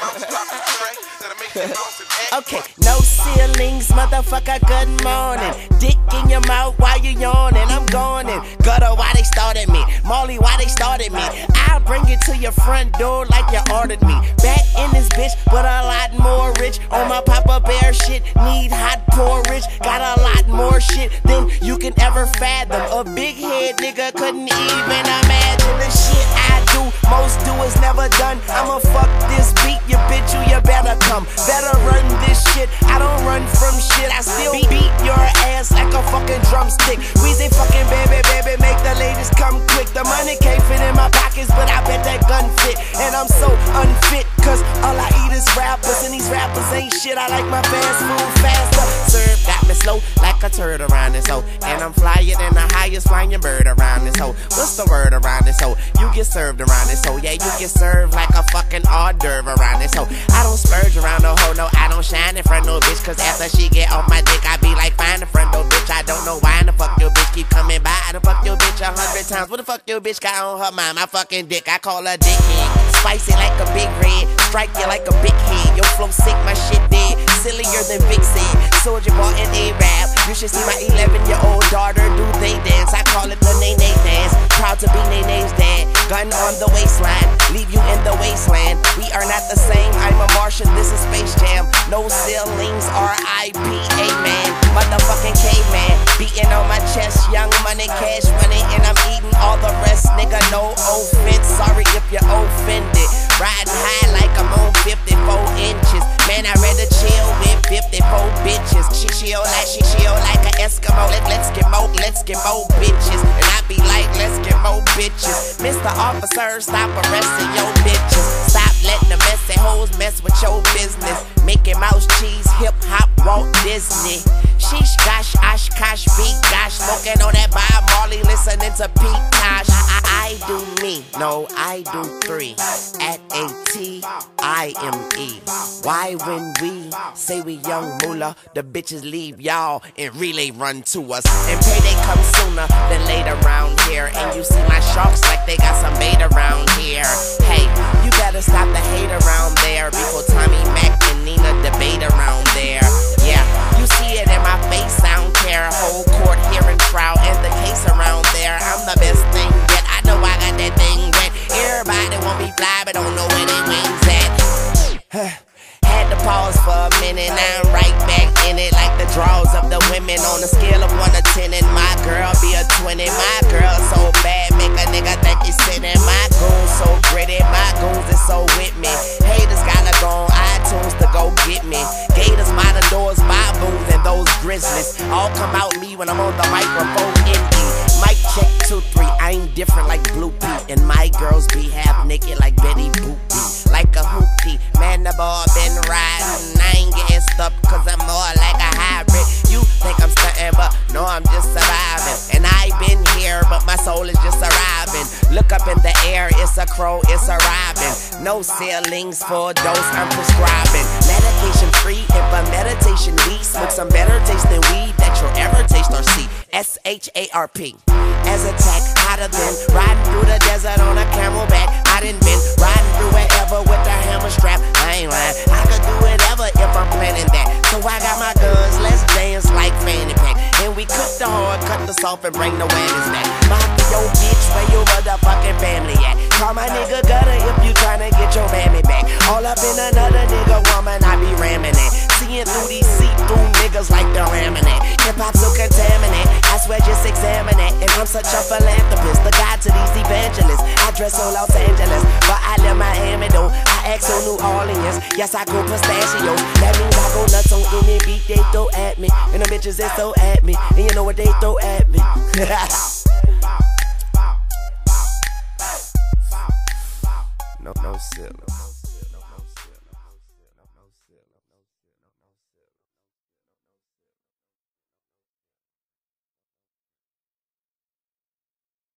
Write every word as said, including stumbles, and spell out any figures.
Okay, no ceilings, motherfucker, good morning. Dick in your mouth while you yawning, I'm going in. Gudda, why they started me? Marley, why they started me? I'll bring it to your front door like you ordered me. Back in this bitch, but a lot more rich. On my Papa Bear shit, need hot porridge. Got a lot more shit than you can ever fathom. A big head nigga couldn't even imagine the shit I do. Most doers never done. I'ma fuck this beat, you bitch, you, you better come. Better run this shit, I don't run from shit. I still beat your ass like a fucking drumstick. Weezy fucking baby, baby, make the ladies come quick. The money can't fit in my pockets, but I bet that gun fit. And I'm so unfit, cause all I eat is rappers, and these rappers ain't shit. I like my fast food faster. Serve got me slow like a turd around this hoe. And I'm flyer than the highest flying bird around this hoe. What's the word around this hoe? You get served around this hoe. Yeah, you get served like a fucking hors d'oeuvre around this hoe. I don't splurge around no hoe, no, I don't shine in front no bitch. Cause after she get off my dick, I be like, find the front door bitch. I don't know why the fuck your bitch keep coming by. I done fuck your bitch a hundred times. What the fuck your bitch got on her mind? My fucking dick, I call her dickhead. Spicy like a big red, strike you like a big head. Your flow sick, my shit dead, sillier than Big said. Soldier boy and A-Rap, you should see my eleven year old daughter do they dance. I call it the Nay-Nay dance, proud to be Nay-Nay's dad. Gun on the waistline, leave you in the wasteland. We are not the same, I'm a Martian, this is Space Jam. No ceilings, R I P A man, motherfucking caveman. Beating on my chest, young money, cash money, and I'm eating all the rest, nigga, no offense. Sorry if you're offended. Riding high like I'm on fifty-four inches. Man, I rather chill with fifty-four bitches. She chill like, she chill like an Eskimo. Let, let's get more, let's get more bitches. And I be like, let's get more bitches. Mister Officer, stop arresting your bitches. Stop letting the messy hoes mess with your business. Mickey Mouse, cheese, hip hop, Walt Disney. Sheesh, gosh, osh, gosh, beat, gosh. Smoking on that Bob Marley, listening to Pete Tosh. I, I do me, no, I do three. At A T I M E. Why when we say we young moolah, the bitches leave y'all and relay run to us. And payday comes sooner than later around here. And you see my sharks like they got some bait around here. Hey, you better stop the hate around there before Tommy Mac and Nina debate around there. Yeah, you see it in my face, I don't care. Whole court hearing trial and the case around there. I'm the best thing yet, I know I got that thing wet. Everybody want me fly but don't know where they wings at. Had to pause for a minute, now I'm right back in it. Like the draws of the women on a scale of one to ten. And my girl be a twenty. My girl so bad, make a nigga think he's sitting. My goons so gritty, my goons is so with me. Haters gotta go on iTunes to go get me. Gators, modern doors, baboons, and those grizzlies all come out me when I'm on the microphone empty. Mic check two, three, I'm different like Blue Pea. And my girls be half naked like Betty Boop. Like a hoopty, man, the ball been riding. I ain't getting stuck cause I'm more like a hybrid. You think I'm stunting, but no, I'm just surviving. And I been here, but my soul is just arriving. Look up in the air, it's a crow, it's a robin. No ceilings for dose, I'm prescribing. Medication free, and for meditation we smoke some better taste than weed that you'll ever taste or see. S H A R P. As attack, hotter than riding through the desert on a camelback. I done been riding through wherever with the hammer strap. I ain't lying, I could do whatever if I'm planning that. So I got my guns, let's dance like fanny pack. And we cook the hard, cut the soft, and bring the whammies back. Mafia, yo bitch, where your motherfucking family at? Call my nigga Gudda if you tryna get your mammy back. All up in another nigga woman, I be ramming it. Seeing through these see-through niggas like they're ramming it. Hip-hop so contaminant, I swear just examine it. And I'm such a philanthropist, the guide to these evangelists. I dress so Los Angeles, but I live Miami though. I act so New Orleans, yes I go pistachio. That means I go nuts on any beat they throw at me. And the bitches they throw at me, and you know what they throw at me. No, no ceiling.